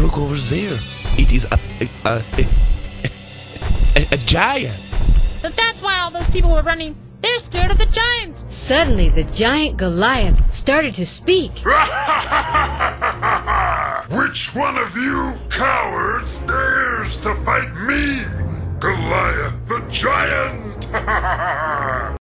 Look over there. It is a giant. So that's why all those people were running. They're scared of the giant. Suddenly, the giant Goliath started to speak. Which one of you cowards dares to fight me, Goliath the giant?